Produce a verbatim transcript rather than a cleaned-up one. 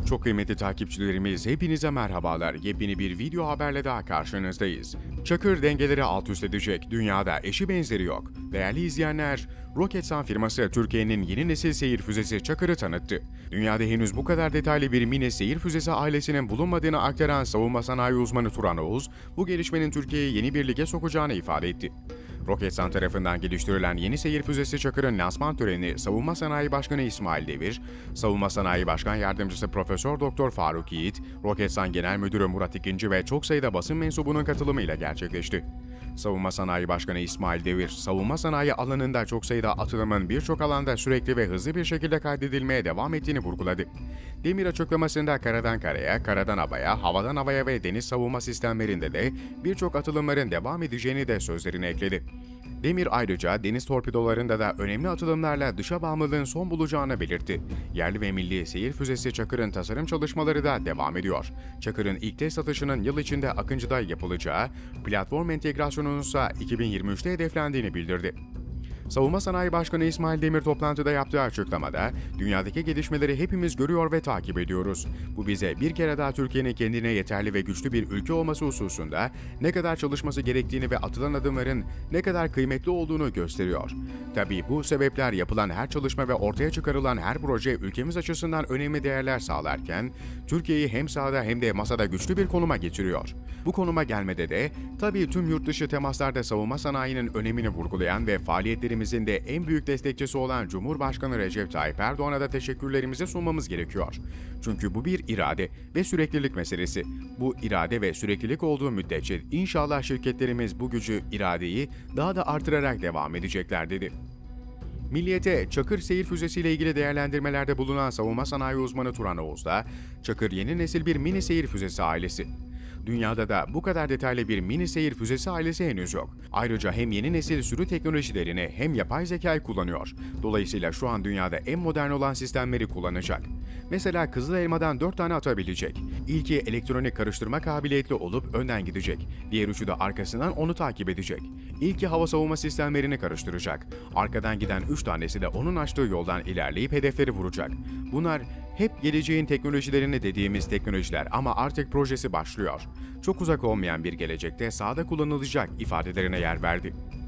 Çok kıymetli takipçilerimiz, hepinize merhabalar. Yepyeni bir video haberle daha karşınızdayız. Çakır dengeleri alt üst edecek, dünyada eşi benzeri yok. Değerli izleyenler, Roketsan firması Türkiye'nin yeni nesil seyir füzesi Çakır'ı tanıttı. Dünyada henüz bu kadar detaylı bir mini seyir füzesi ailesinin bulunmadığını aktaran savunma sanayi uzmanı Turan Oğuz, bu gelişmenin Türkiye'yi yeni bir lige sokacağını ifade etti. Roketsan tarafından geliştirilen yeni seyir füzesi Çakır'ın lansman töreni Savunma Sanayi Başkanı İsmail Devir, Savunma Sanayi Başkan Yardımcısı Profesör Doktor Faruk Yiğit, Roketsan Genel Müdürü Murat İkinci ve çok sayıda basın mensubunun katılımıyla gerçekleşti. Savunma Sanayi Başkanı İsmail Devir, savunma sanayi alanında çok sayıda atılımın birçok alanda sürekli ve hızlı bir şekilde kaydedilmeye devam ettiğini vurguladı. Demir açıklamasında karadan karaya, karadan havaya, havadan havaya ve deniz savunma sistemlerinde de birçok atılımların devam edeceğini de sözlerine ekledi. Demir ayrıca deniz torpidolarında da önemli atılımlarla dışa bağımlılığın son bulacağını belirtti. Yerli ve milli seyir füzesi Çakır'ın tasarım çalışmaları da devam ediyor. Çakır'ın ilk test atışının yıl içinde Akıncı'da yapılacağı, platform entegrasyonunun ise iki bin yirmi üçte hedeflendiğini bildirdi. Savunma Sanayi Başkanı İsmail Demir toplantıda yaptığı açıklamada, dünyadaki gelişmeleri hepimiz görüyor ve takip ediyoruz. Bu bize bir kere daha Türkiye'nin kendine yeterli ve güçlü bir ülke olması hususunda ne kadar çalışması gerektiğini ve atılan adımların ne kadar kıymetli olduğunu gösteriyor. Tabii bu sebepler yapılan her çalışma ve ortaya çıkarılan her proje ülkemiz açısından önemli değerler sağlarken, Türkiye'yi hem sahada hem de masada güçlü bir konuma getiriyor. Bu konuma gelmede de tabii tüm yurt dışı temaslarda savunma sanayinin önemini vurgulayan ve faaliyetlerimizin de en büyük destekçisi olan Cumhurbaşkanı Recep Tayyip Erdoğan'a da teşekkürlerimizi sunmamız gerekiyor. Çünkü bu bir irade ve süreklilik meselesi. Bu irade ve süreklilik olduğu müddetçe inşallah şirketlerimiz bu gücü, iradeyi daha da artırarak devam edecekler dedi. Milliyet'e Çakır seyir füzesiyle ilgili değerlendirmelerde bulunan savunma sanayi uzmanı Turan Oğuz da, Çakır yeni nesil bir mini seyir füzesi ailesi. Dünyada da bu kadar detaylı bir mini seyir füzesi ailesi henüz yok. Ayrıca hem yeni nesil sürü teknolojilerini hem yapay zekayı kullanıyor. Dolayısıyla şu an dünyada en modern olan sistemleri kullanacak. Mesela Kızıl Elma'dan dört tane atabilecek. İlki elektronik karıştırma kabiliyetli olup önden gidecek. Diğer üçü de arkasından onu takip edecek. İlki hava savunma sistemlerini karıştıracak. Arkadan giden üç tanesi de onun açtığı yoldan ilerleyip hedefleri vuracak. Bunlar hep geleceğin teknolojilerini dediğimiz teknolojiler ama artık projesi başlıyor. Çok uzak olmayan bir gelecekte sahada kullanılacak ifadelerine yer verdi.